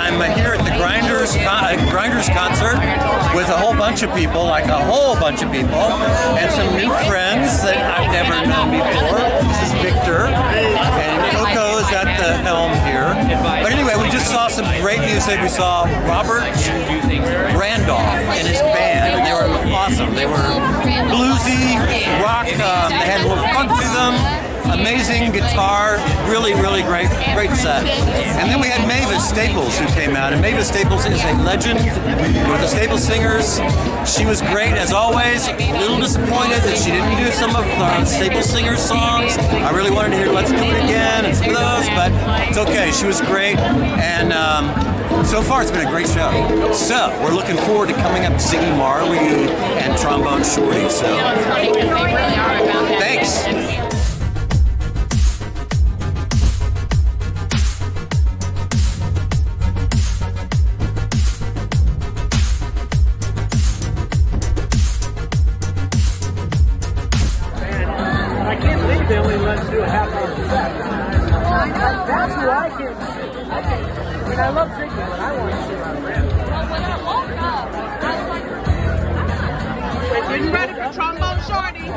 I'm here at the Grinders concert with a whole bunch of people, like a whole bunch of people, and some new friends that I've never known before. This is Victor, and Coco is at the helm here. But anyway, we just saw some great music. We saw Robert Randolph and his band. They were awesome. They were bluesy, rock, they had a little funk to them. Amazing guitar, really, really great set. And then we had Mavis Staples who came out, and Mavis Staples is a legend with the Staples Singers. She was great as always. A little disappointed that she didn't do some of the Staples Singers songs. I really wanted to hear Let's Do It Again and some of those, but it's okay. She was great, and so far it's been a great show. So we're looking forward to coming up to seeing Marley and Trombone Shorty. So thanks. They only let us do a half-hour set. That's who I can. I mean, I love drinking, but I want to see my friends. Well, when I woke up, I was like, Are you ready for Trombone Shorty?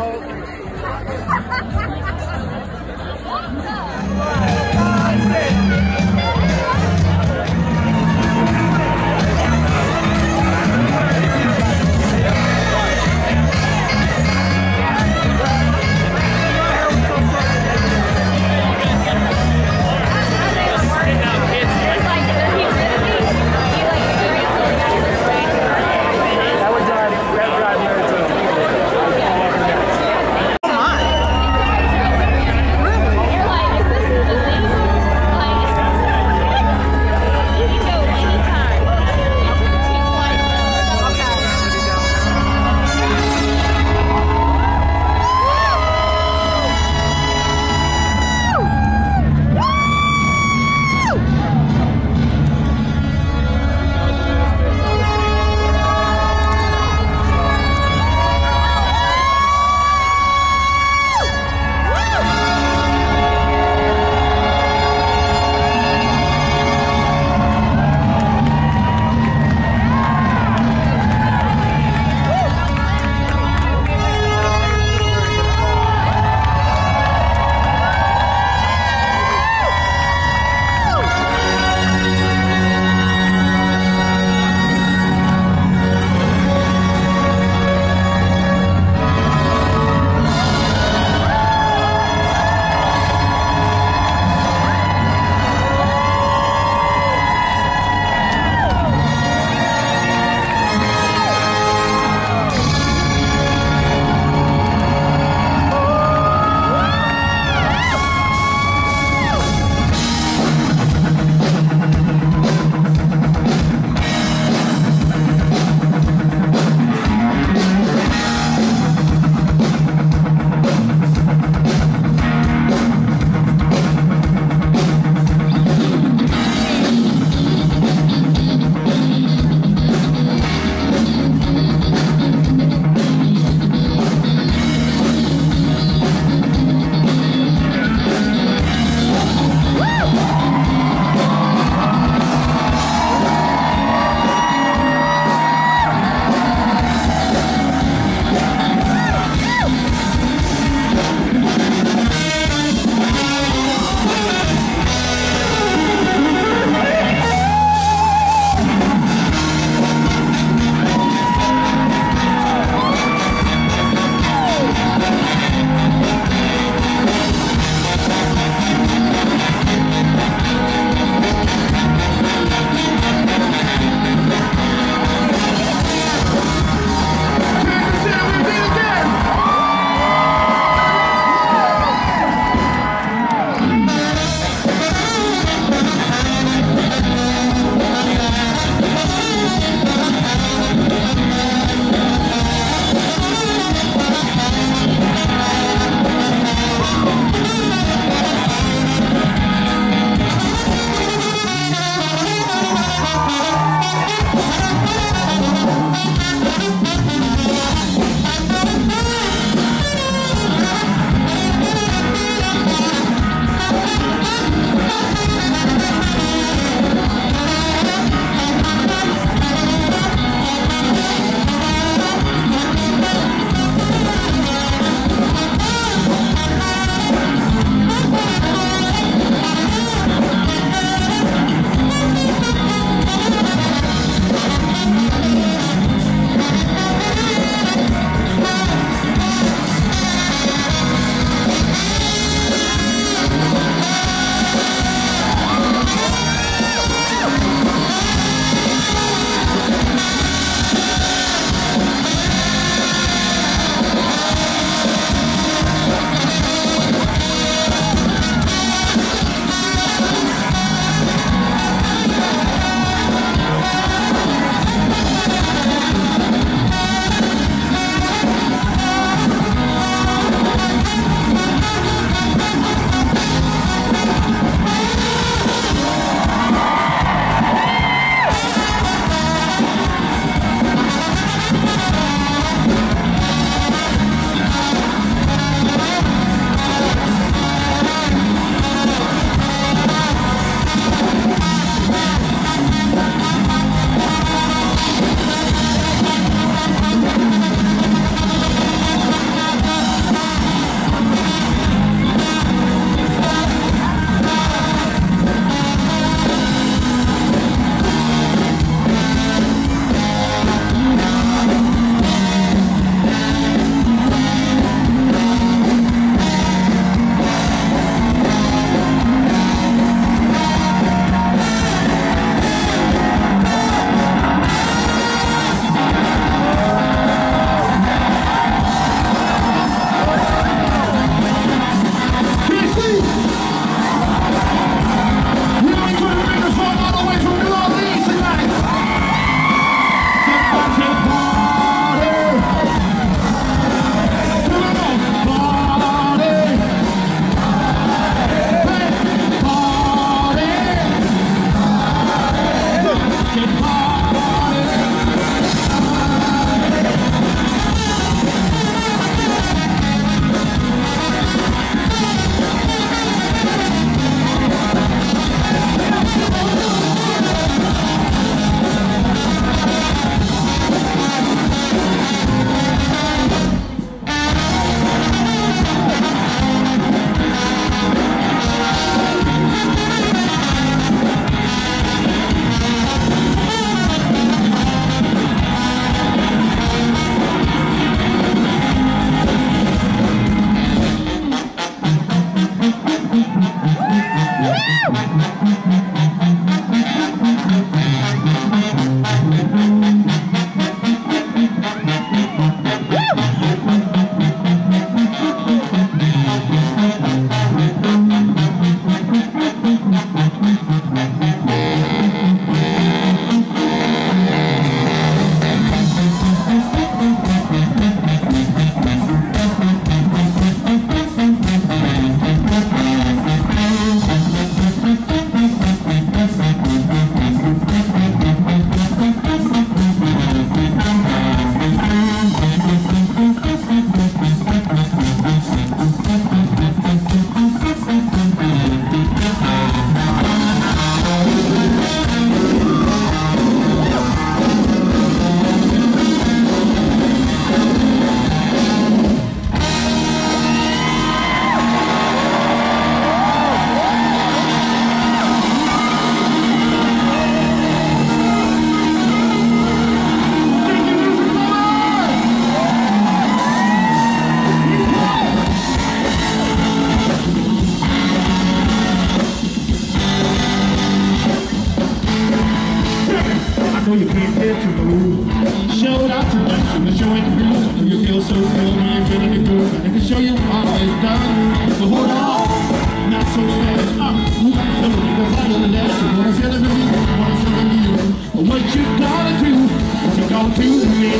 so you can't get to move. Showed out tonight, so let's show it through. Do you feel so good when you're feeling the groove? I can show you how it's done, but hold on, not so fast. We got to feel it, because I know the last. So wanna feel it with me, wanna feel it with you. But what you gonna do? What you gonna do to me?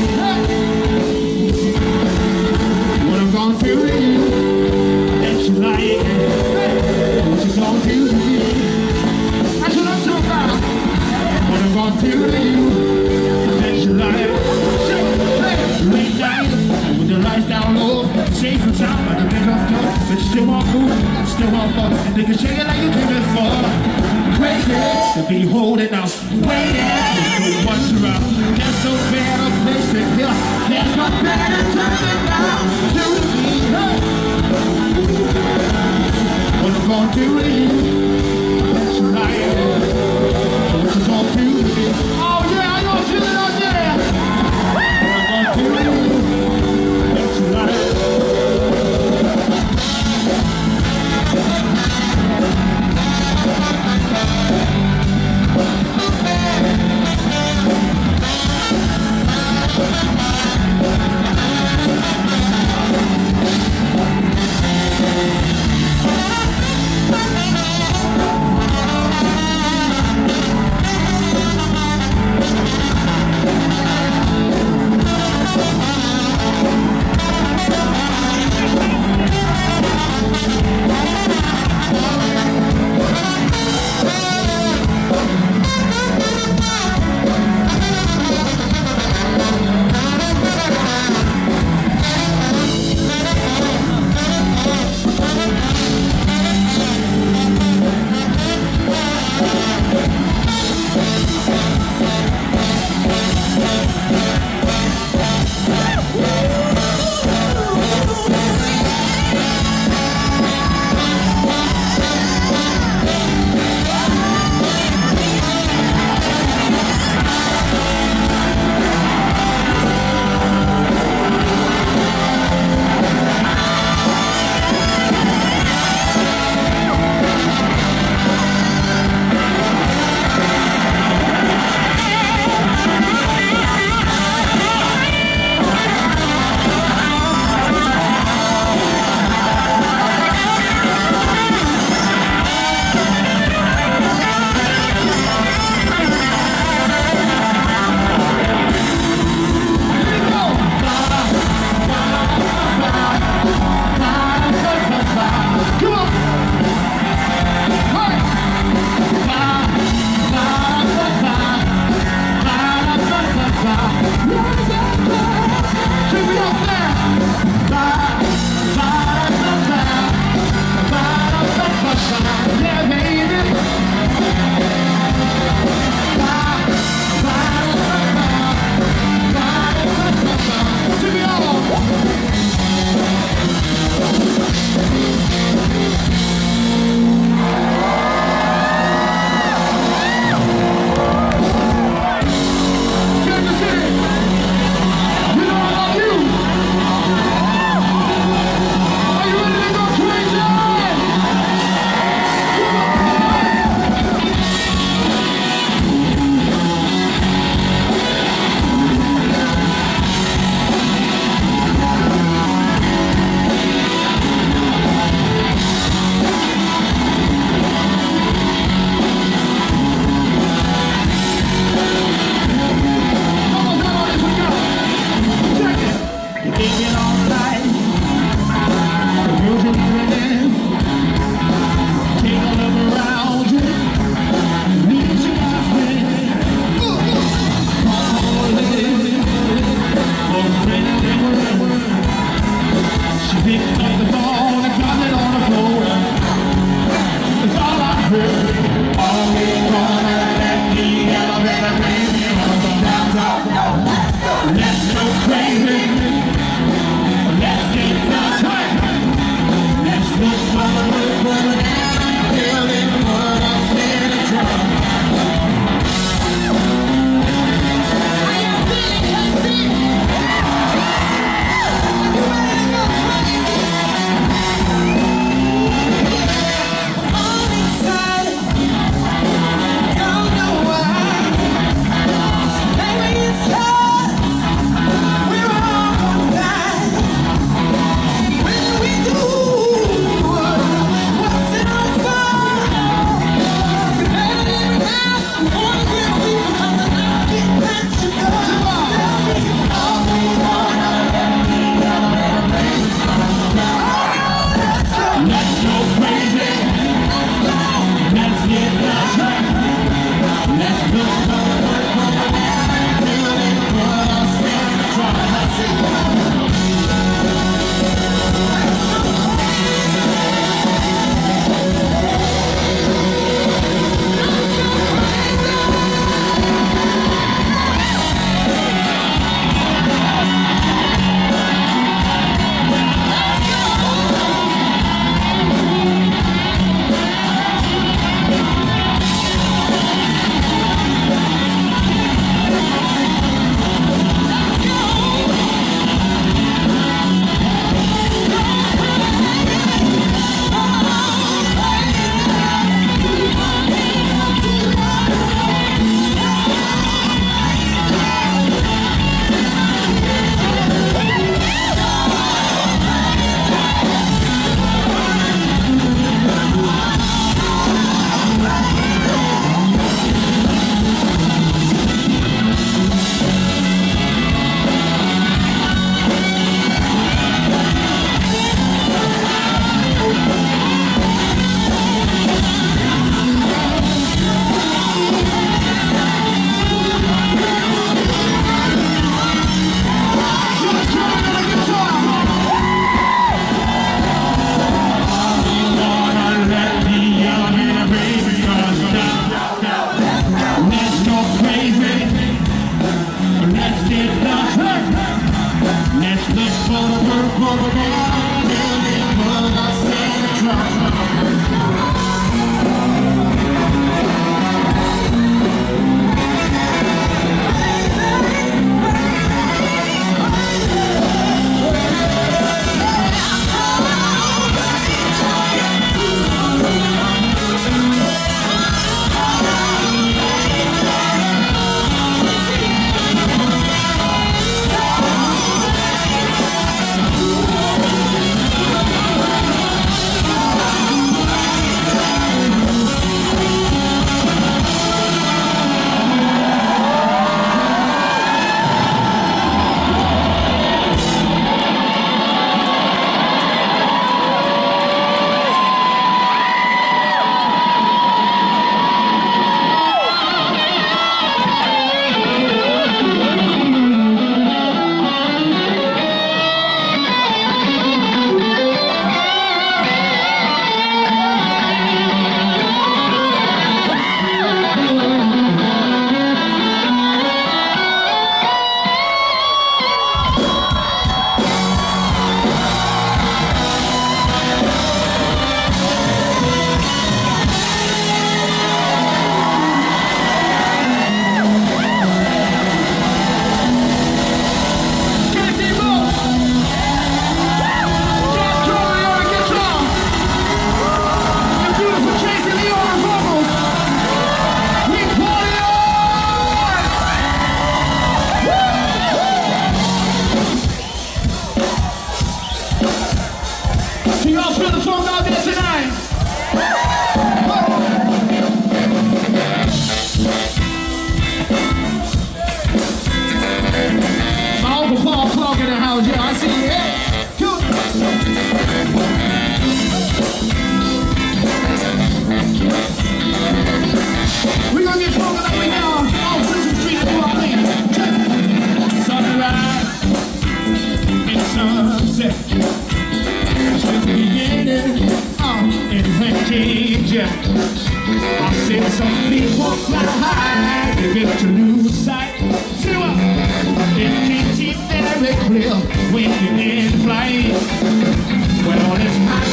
What I'm gonna do to you? That you like it? What you gonna do to me? That's what I'm talking about. What I'm gonna do to you? That you like it? Late night, with the lights down low, safe and sound by the big up door. But you still want food, still want fun. They can shake it like you came before. Crazy to be holding out, waiting for one to round. There's no better place to hear. There's no better time than now. Do me, hey. What I'm gonna do to you? That's right. What you gonna do to me? Oh yeah, I gonna feel it out there. What I'm gonna do to you? That's right. I said some people fly high, they get to lose sight. See what? It can see very clear when you're in flight. Well, it's my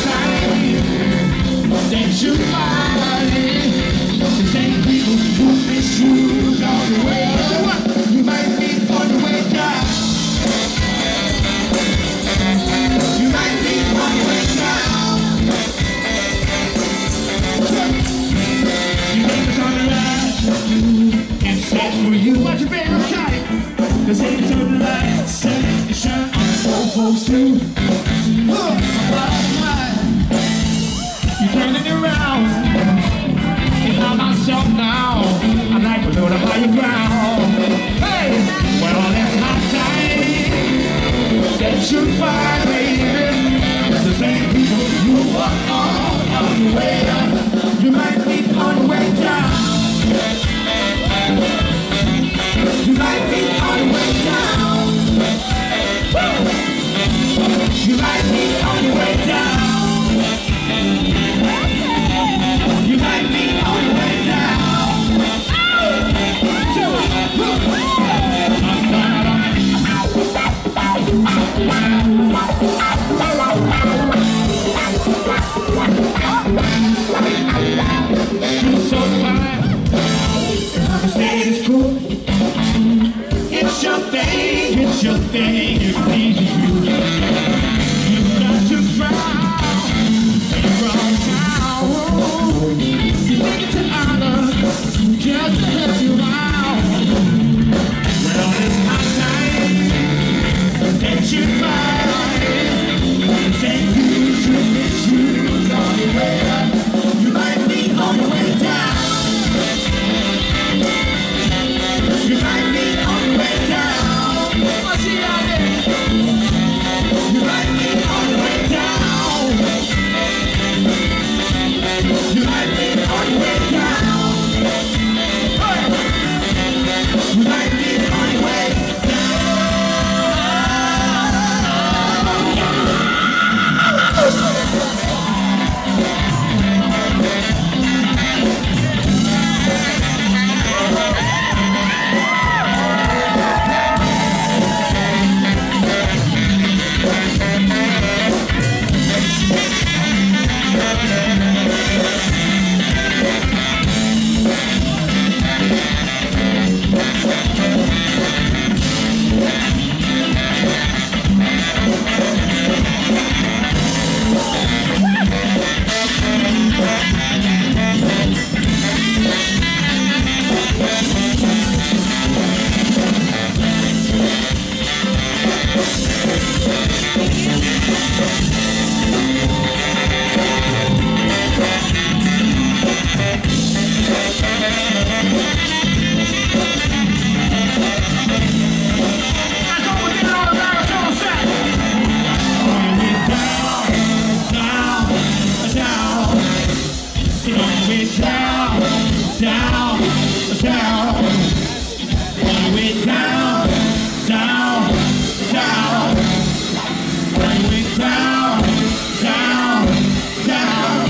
time that you find it. The same people who miss you on the way. See what? You might be on the way down. You might be on the way down. It's set for you, watch your baby tight. Cause it's on the light, set and shine on folks too. Look, you turning around. It's not myself now. I like to know the higher ground. Hey, well, it's my time that you find, baby. The same people you are on the way up. You might be on the way down. You might be on your way down. You might be on your way down. You might be on your way down. She's so fine. I'm saying it's cool. It's your thing, it pleases you. You've got to frown from town. You think it's an honor just to help you out. Well, it's my time that you find. Say you should miss you on your way up. You might be on your way down. You might be on your way down. I see you out there. Bring me down, down, down. Bring me down, down, down.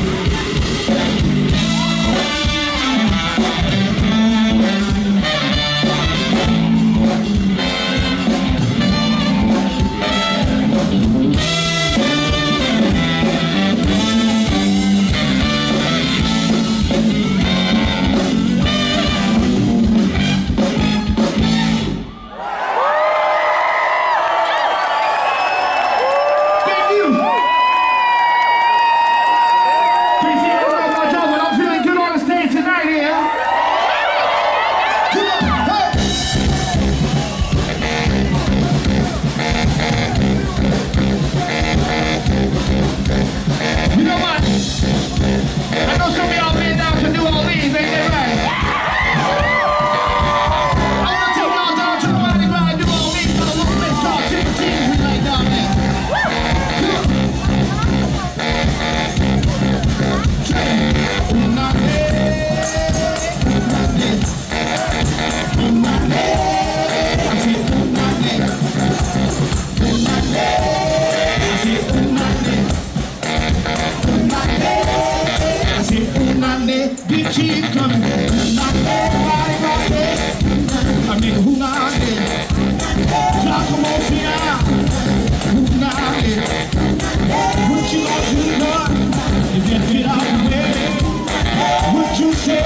Keep coming, not everybody got it. I mean, who not it? Talk about who not it? What you gonna do, Lord? If you get out of the way, what you say?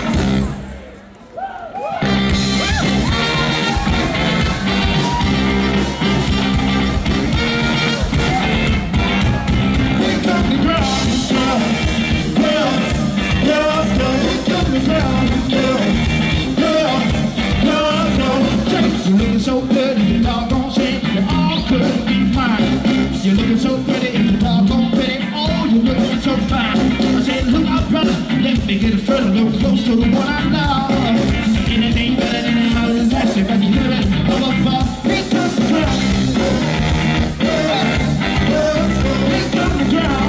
Wake up the ground, you're looking so good, if you doggone shit, you all could be mine. You're looking so pretty, if you doggone pretty, oh, you're looking so fine. I said, look out, brother, let me get a further look close to the one I love. Anything better than a house is actually, cause you hear it, over, pick up the ground. Pick up the ground.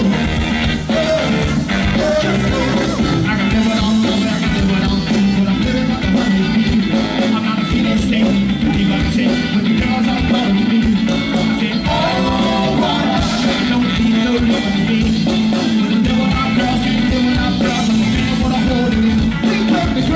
I can live it on, I can live it on, but I'm living like a honey. I'm not a feeling state. You got to say, when the girls are calling me, I say, oh, water, don't need no love for me. When I'm doing our girls, I'm doing our girls, I'm a man with a hold in it. We come to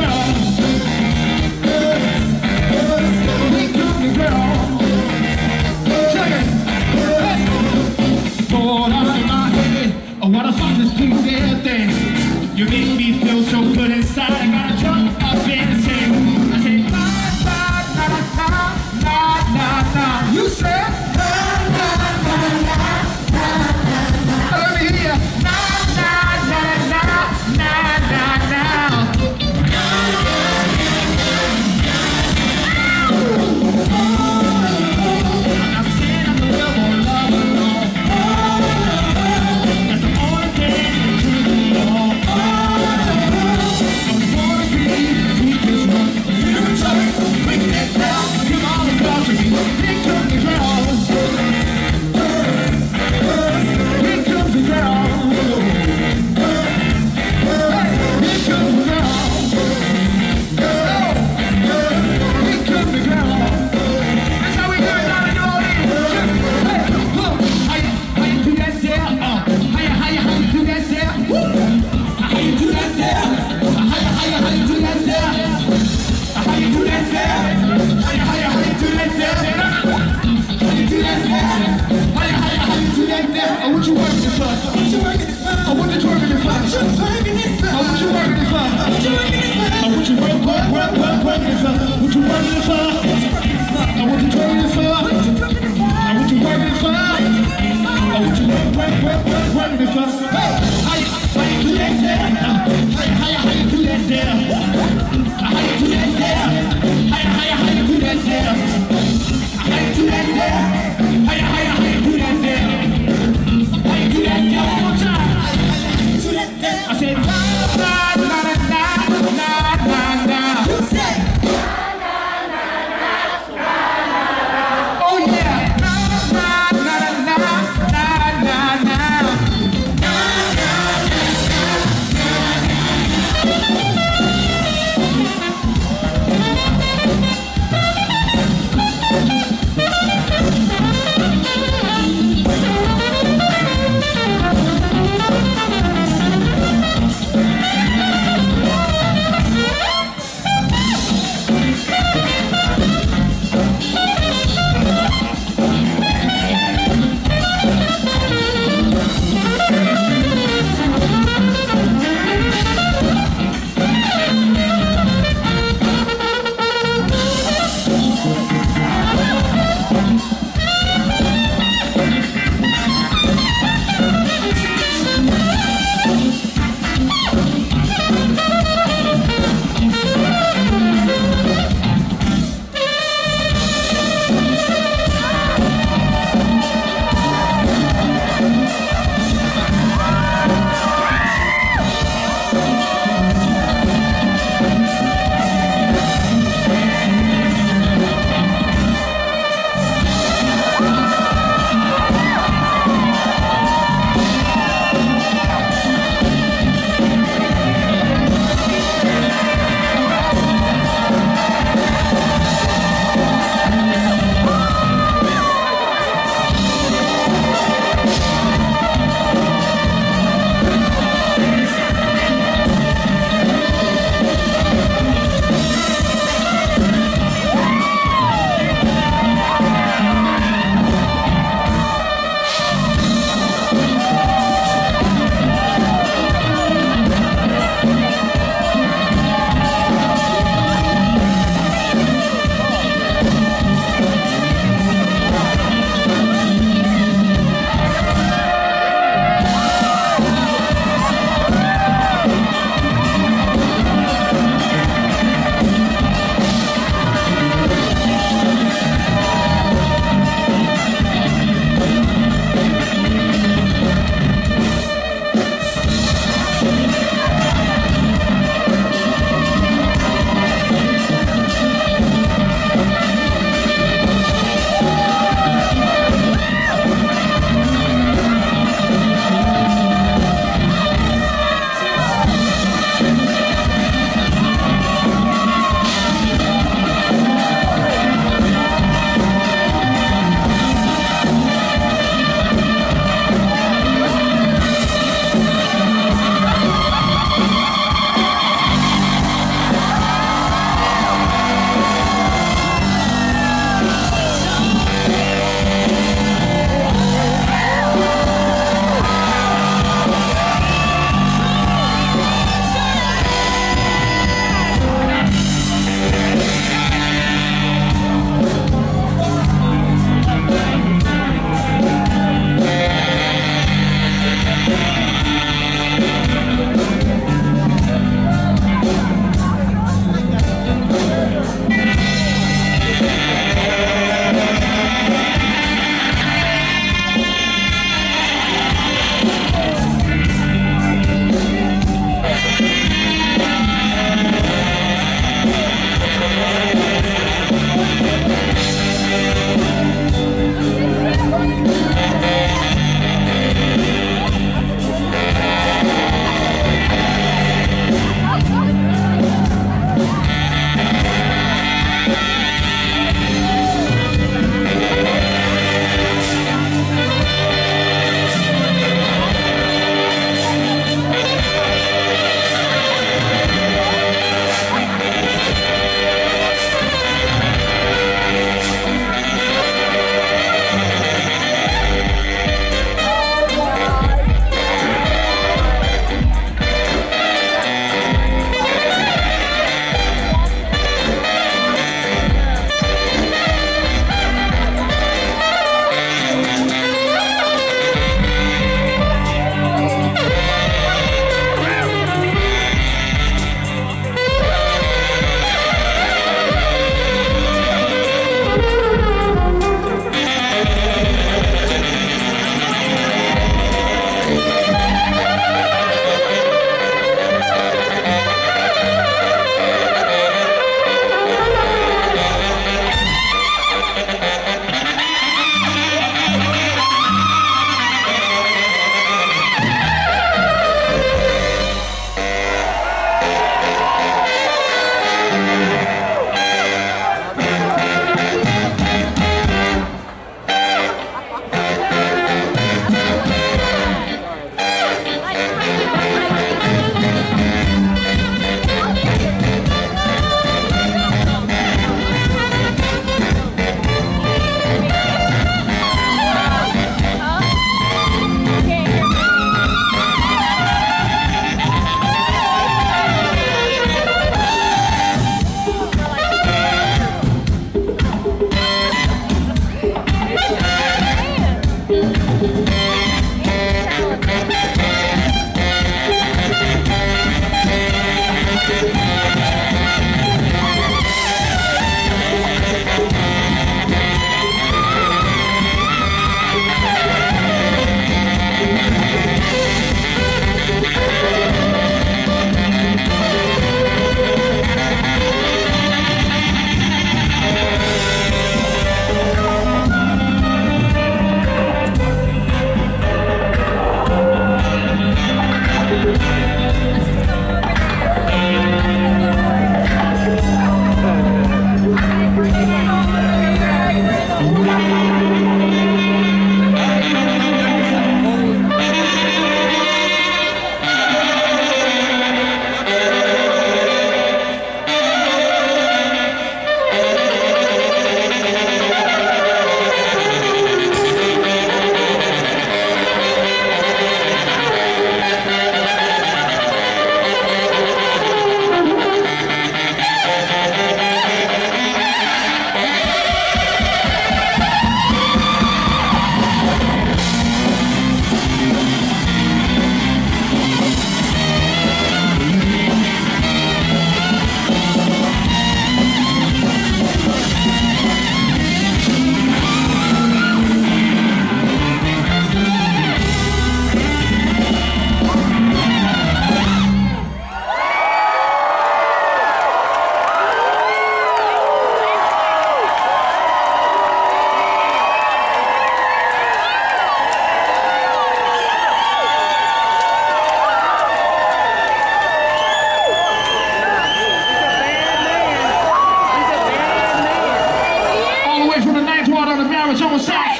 baritone sax.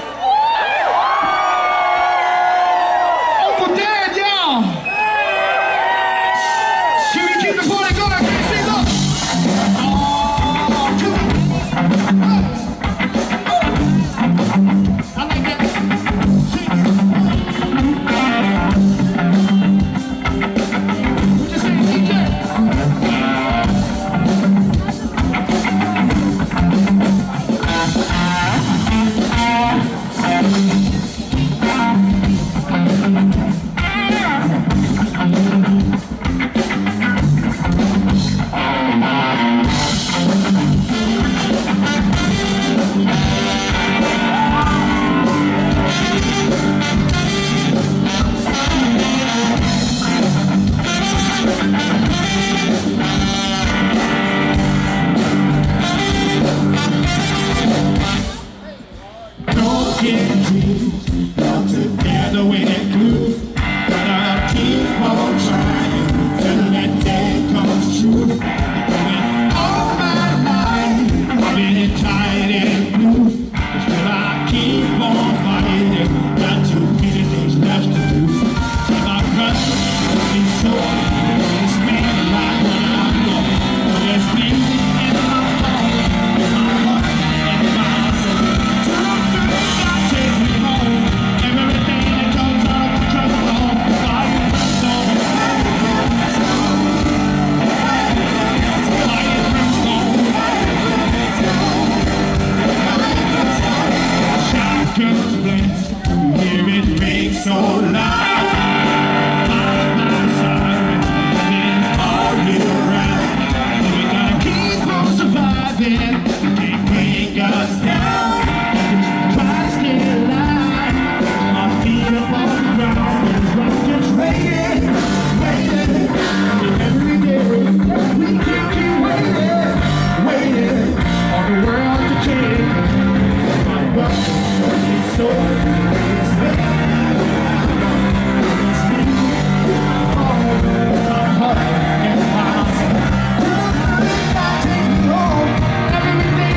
Uncle Dad, y'all. Can we keep the party going? I can't see, look. I like that. What you say, DJ? Everything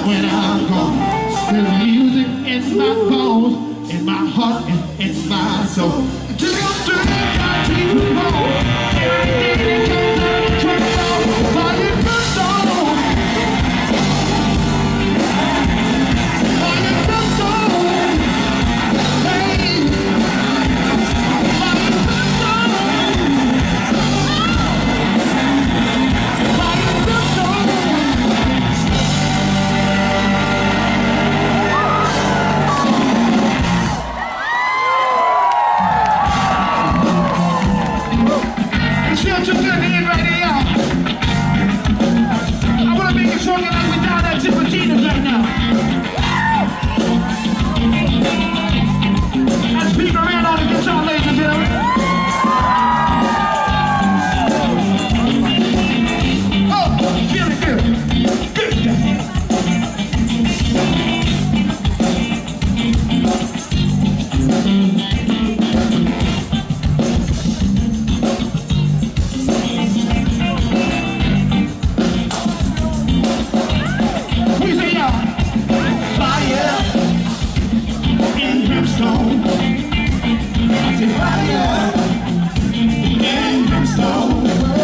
when I'm gone. There's music in my bones, in my heart, and in my soul. Just go through the country to roll. Everything that comes out of trouble, while you put on. While you put on. Hey. While you put on. While you put on. It's feel too good to end right here, y'all. I want to make it stronger like we down at Tipitina's right now. That's Pete Moran on the guitar, ladies and gentlemen. Oh, feeling good. Good. We say, y'all, fire in brimstone. I say fire in brimstone.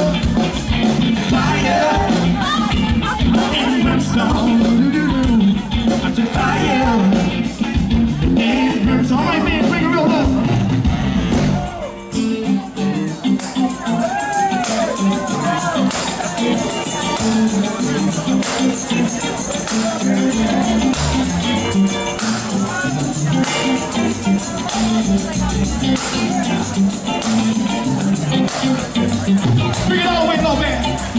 Fire in brimstone. I say fire in brimstone. All right, man, bring it real low. Bring it all the way low, man.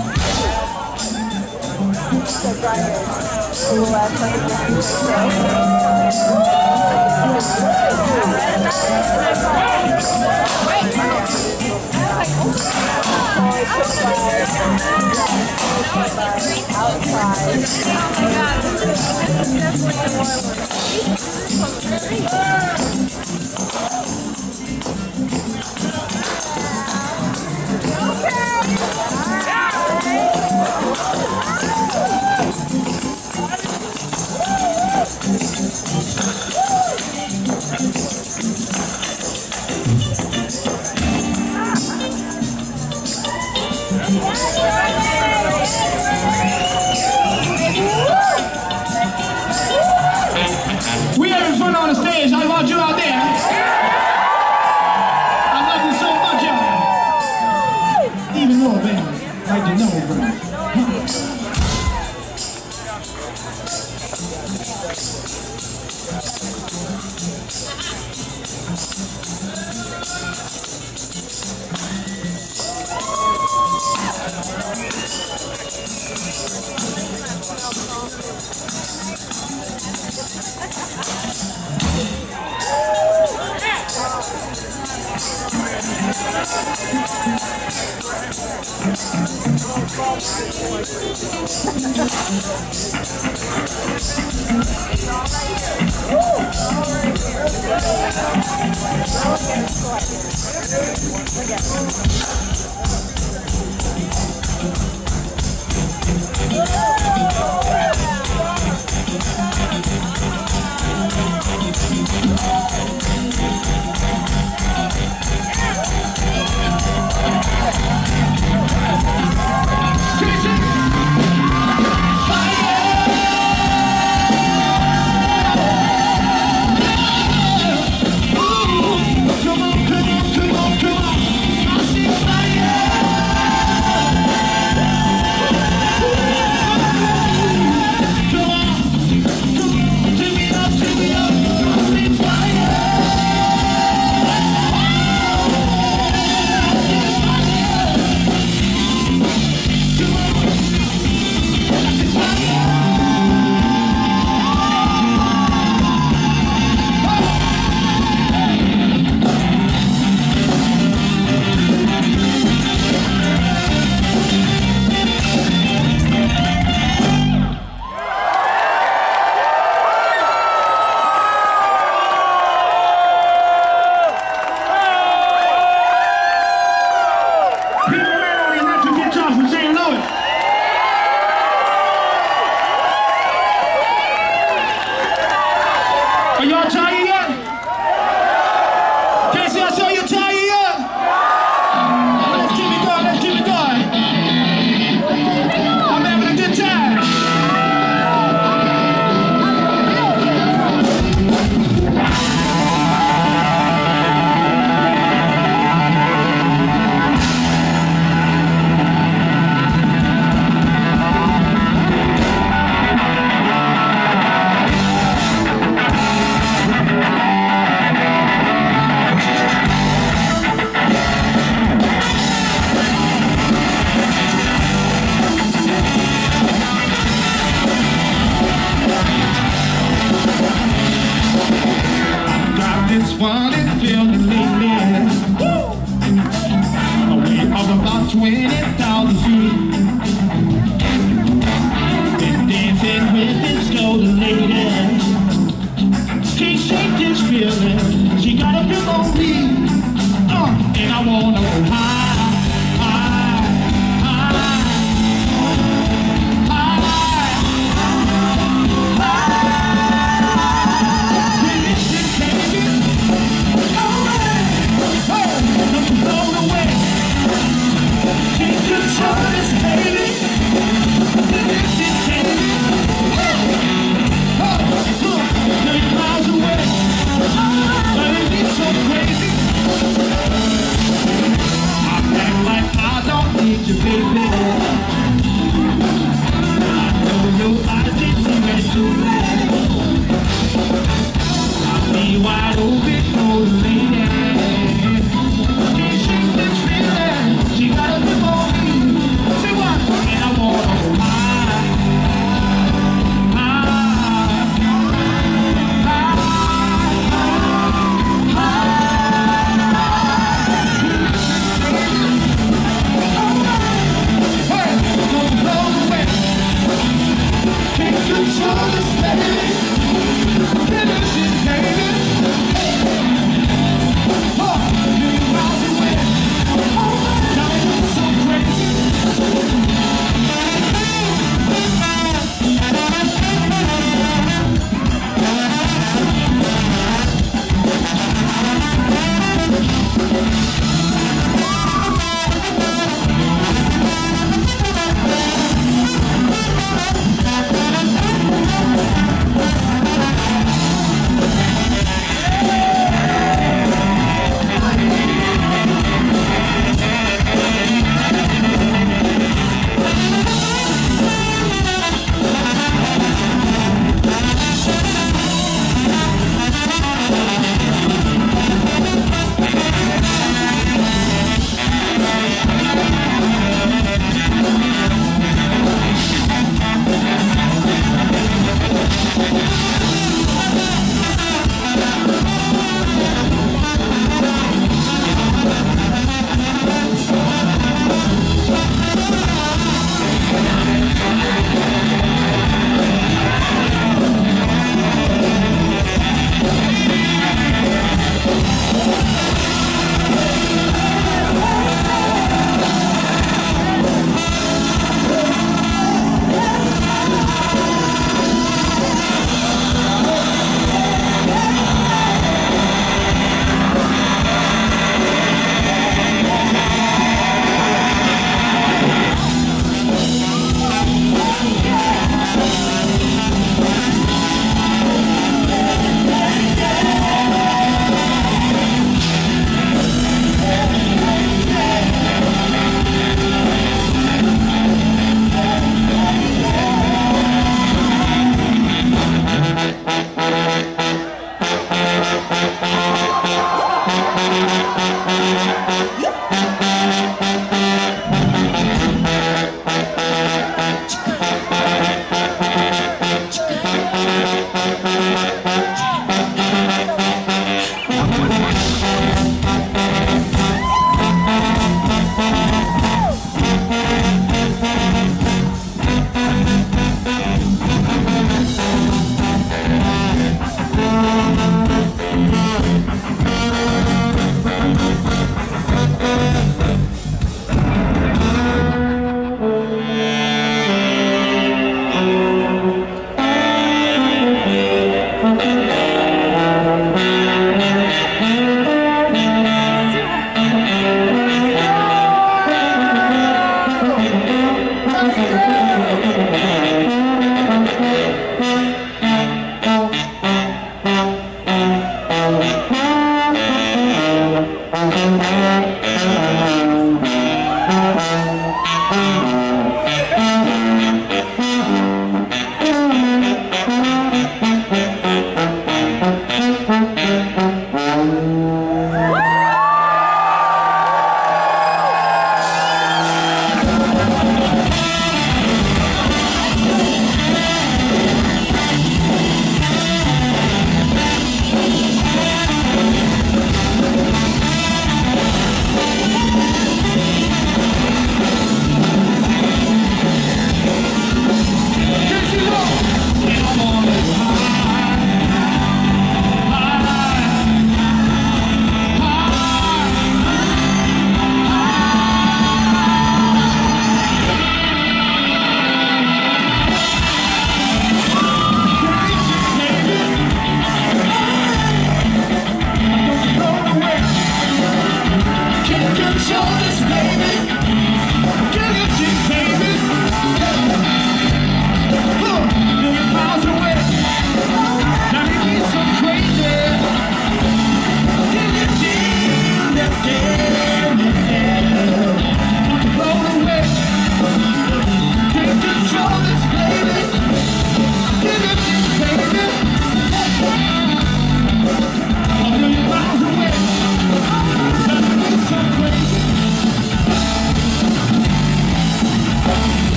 We having fun on the stage. I want you out there. I love you so much, y'all. Even more, baby. Like you know, bro. Fire! y'all tired yet? Can't see I saw you tired yet? Let's keep it going, let's keep it going. I'm having a good time. This one is feeling lately. Away of about 20,000 feet. Been dancing with this golden lady. Can't shake this feeling. She got a grip on me. And I wanna go high, high, high, high, high. Listen, baby. Wide open, old lady. Can't shake this feeling. She got a grip on me. Say what? And I wanna go high, high, high, high. Hey, don't blow away. Can't control this baby.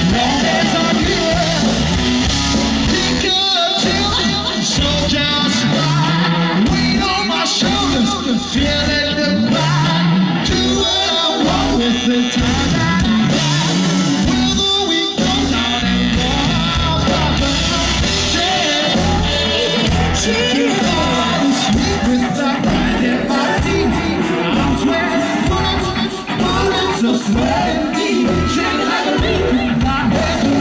long as I'm here, take your children, so just ride. Weight on my shoulders, feeling the pride. Do what I want with the time that I got. Whether we go down and walk, shaking all sweet with the pride in my teeth. I'm sweating bullets of sweat and deep, shaking like a leaf in my head.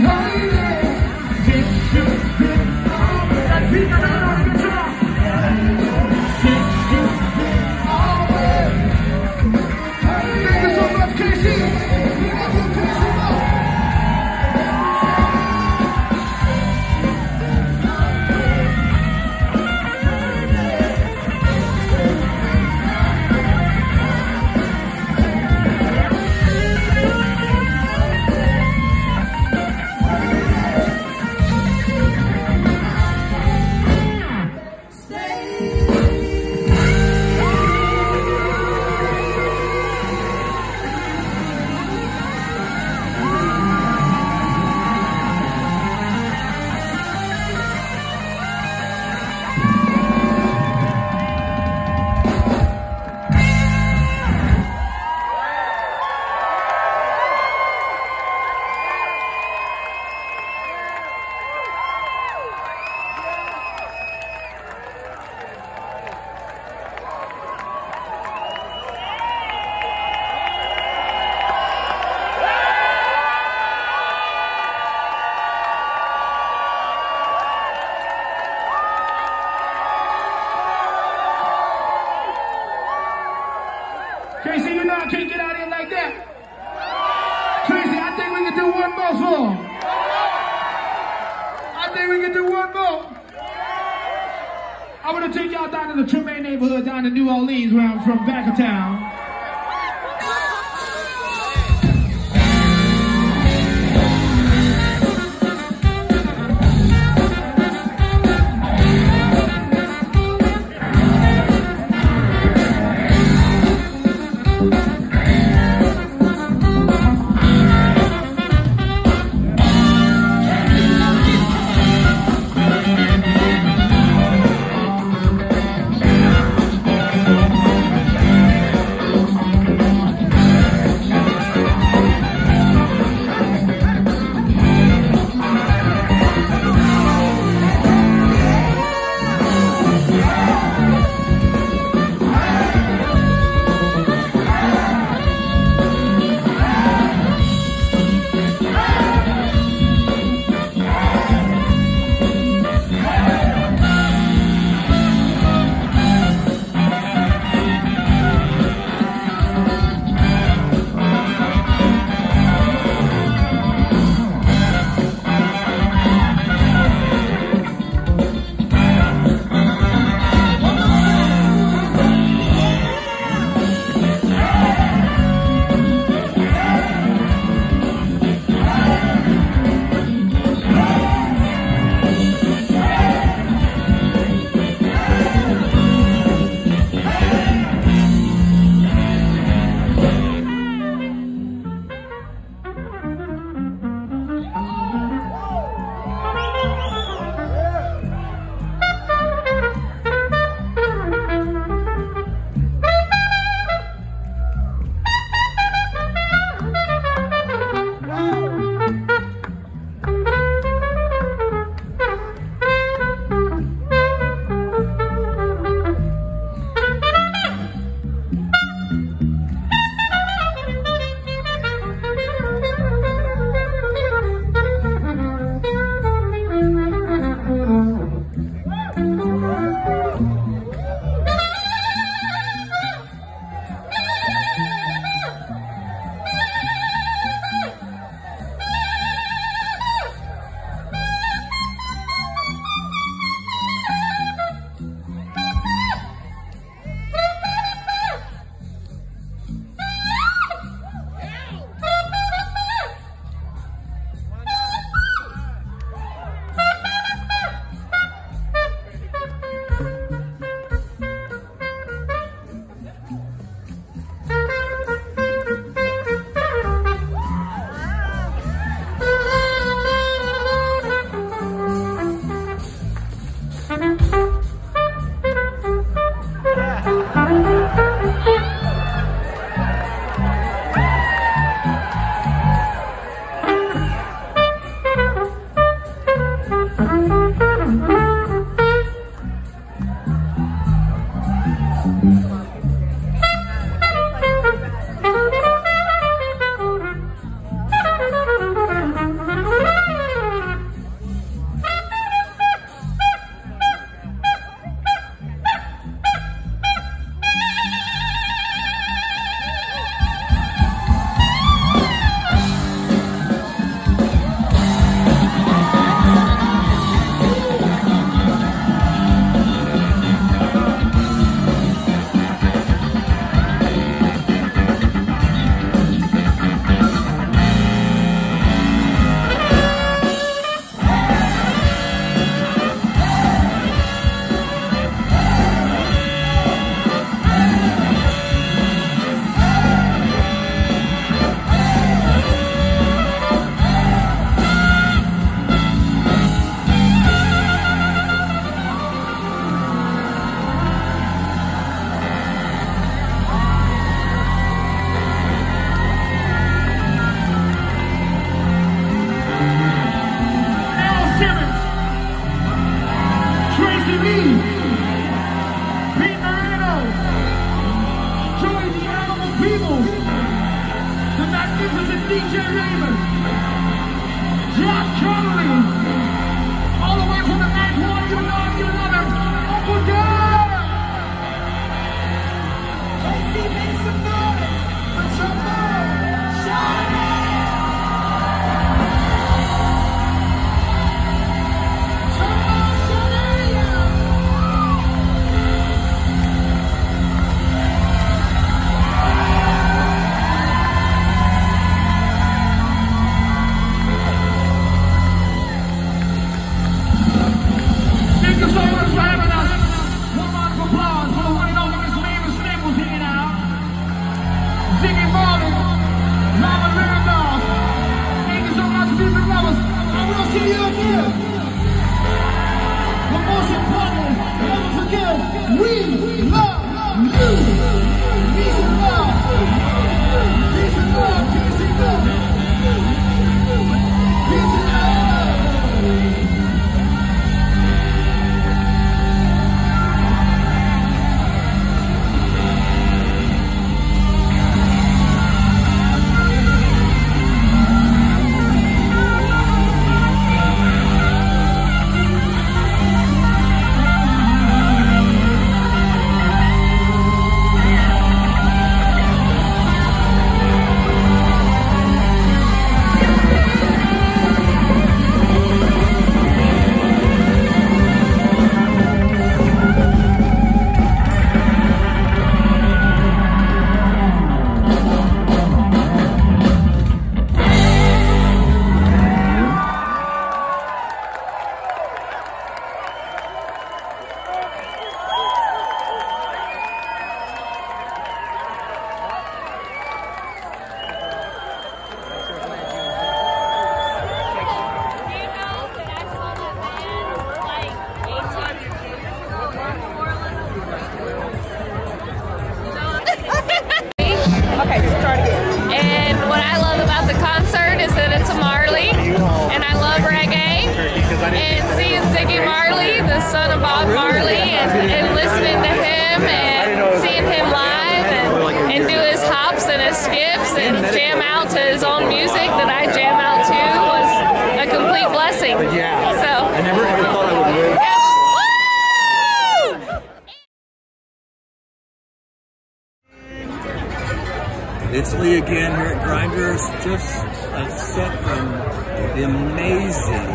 Tracy, you know I can't get out of here like that. Tracy, I think we can do one more song. I think we can do one more. I want to take y'all down to the Trombone neighborhood down in New Orleans where I'm from, back of town. All the way from the night one, you love him. Uncle Dan! Casey, make some noise for Trombone Shorty! Trombone Shorty! Thank you so much for having us. One round of applause for the one and only Miss Mavis Staples here now. Ziggy Marley, Mama Little Dog. Thank you so much, music lovers. I will see you again. But most importantly, never forget, we love you. Peace and love. Peace and love. Peace and love. Peace and love. And listening to him and seeing him live and do his hops and his skips and jam out to his own music that I jam out to was a complete blessing. Yeah. So I never thought I would win. It's Lee again here at Grinders. Just a set from the amazing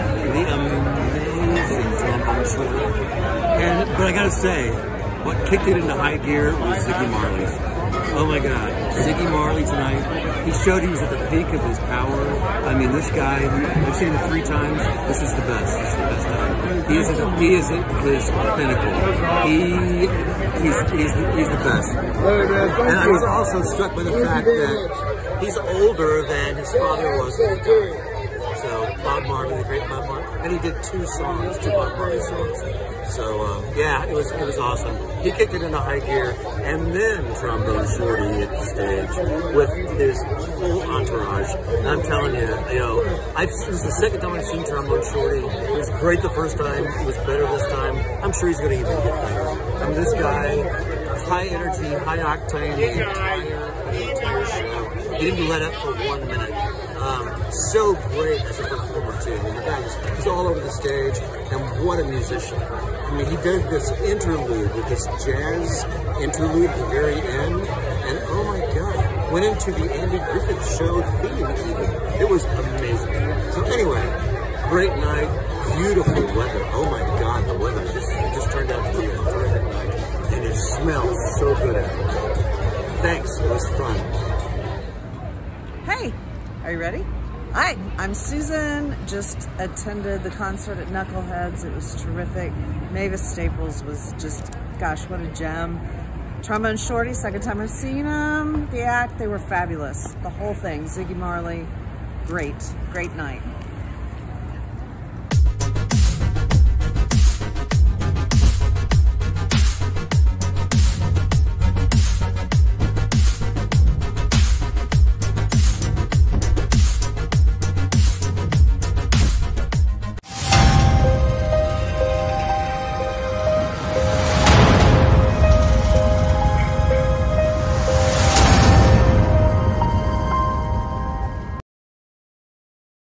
Trombone Shorty. But I gotta say, what kicked it into high gear was Ziggy Marley's. Oh my God, Ziggy Marley tonight. He showed he was at the peak of his power. I mean, this guy, I've seen him 3 times. This is the best. This is the best time. He is at his pinnacle. He's the best. And I was also struck by the fact that he's older than his father was at the time. So Bob Marley, the great Bob Marley, and he did 2 Bob Marley songs. So yeah, it was awesome. He kicked it into high gear, and then Trombone Shorty hit the stage with his full entourage. And I'm telling you, this is the second time I've seen Trombone Shorty. It was great the first time. It was better this time. I'm sure he's going to even get better. I mean, this guy, high energy, high octane, the entire show. He didn't let up for 1 minute. So great as a performer too. I mean, the guy he's all over the stage, and what a musician. I mean, he did this interlude with this jazz interlude at the very end, and oh my God, went into the Andy Griffith Show theme even. It was amazing. So anyway, great night, beautiful weather. Oh my God, the weather just turned out to be a terrific night, and it smells so good out here. Thanks, it was fun. Hey, are you ready? Hi, I'm Susan. Just attended the concert at Knuckleheads. It was terrific. Mavis Staples was just, gosh, what a gem. Trombone Shorty, second time I've seen them. The act, they were fabulous. The whole thing, Ziggy Marley, great night.